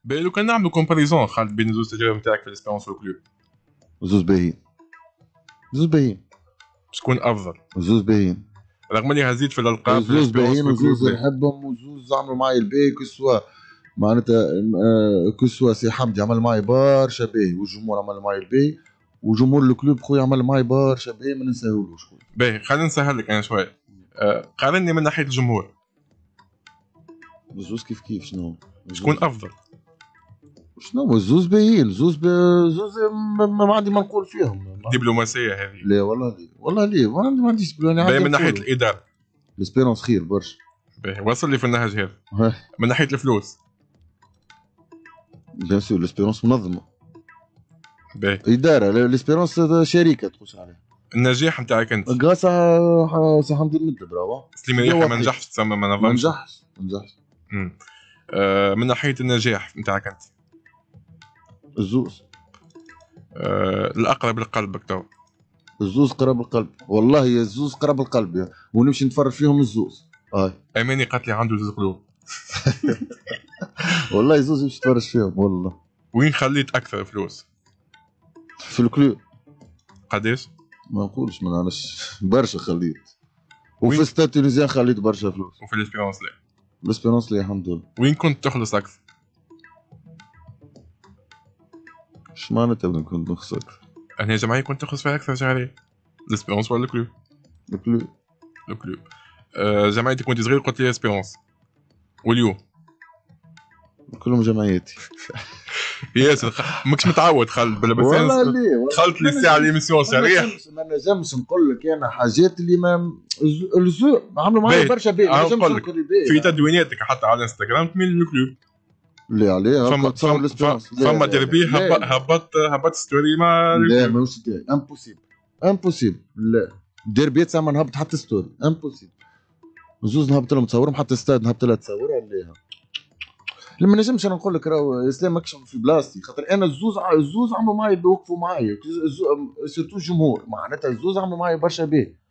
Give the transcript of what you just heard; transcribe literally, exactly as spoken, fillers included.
باهي لو كان نعملوا كومباريزون خالد بين زوج تجارب نتاعك في الاسبيرونس والكلوب، زوز باهيين زوز باهيين شكون افضل؟ زوز باهيين رغم اللي هزيت في الالقاب في زوز الاسبيرونس باهيين والكلوب. وزوز نحبهم وزوز عملوا معايا الباهي كسوا معناتها آه، كسوا سي حمدي عمل معايا برشا باهي والجمهور عمل معايا الباهي وجمهور الكلوب خويا عمل معايا برشا باهي ما ننساهولوش خويا. باهي خلينا نسهل لك انا شويه. أه قارني من ناحيه الجمهور زوز كيف كيف شنو شكون افضل؟ شنو الزوز باهيين الزوز ب... زوز ما, ما عندي ما نقول فيهم. دبلوماسيه هذه؟ لا والله ليه والله ليه ما عندي ما عنديش بلاني. باهي من ناحيه الاداره الاسبيرونس خير برشا. باهي وصل لي في النهج هذا. من ناحيه الفلوس بيان سور الاسبيرونس منظمه. باهي اداره الاسبيرونس شركه تخش عليها. النجاح نتاعك انت قاصة سي حمدي المد برافو. سليمان يحيى ما نجحش تسمى ما ما نجحش ما نجحش. آه من ناحيه النجاح نتاعك انت الزوز آه الاقرب لقلبك تو؟ الزوز قرب القلب والله يا الزوز قرب القلب يا. ونمشي نتفرج فيهم الزوز. اه اماني قالت لي عنده زوز قلوب. والله الزوز يمشي يتفرج فيهم والله. وين خليت اكثر فلوس؟ في الكلوب. قداش؟ ما نقولش ما نعرفش برشا خليت. وفي ستاد تونيزيان خليت برشا فلوس. وفي الاسبيرونس لا؟ الاسبيرونس لي الحمد لله. وين كنت تخلص اكثر؟ اش معناتها وين كنت نخسر؟ انا جمعيه كنت تخلص فيها اكثر شهريا الاسبيرونس ولا الكلوب؟ الكلوب. الكلوب. آه جمعيتك وانت صغير قلت لي اسبيرونس واليوم؟ كلهم جمعياتي. ياسر ماكش متعود خالد بلا بس والله ليه دخلت لي ساعه ليميسيون شهريه. ما نجمش نقول لك انا حاجات اللي ما الزو عملوا معايا برشا باهي. ما نجمش نقول في تدويناتك حتى على انستغرام تميل للكلوب. لا عليه فما فما فما دربي هبط هبط ستوري ما لا ماهوش تاعي امبوسيبل امبوسيبل. لا ديربيات زعما نهبط حتى ستوري امبوسيبل. زوز نهبط لهم تصورهم حتى ستاد نهبط لها تصور عليها. لما نجمش انا نقول لك راهو اسلام ماكش في بلاصتي خاطر انا الزوز الزوز عملوا معايا بيوقفوا معايا سيرتو الجمهور معناتها الزوز عملوا معايا برشا باهي.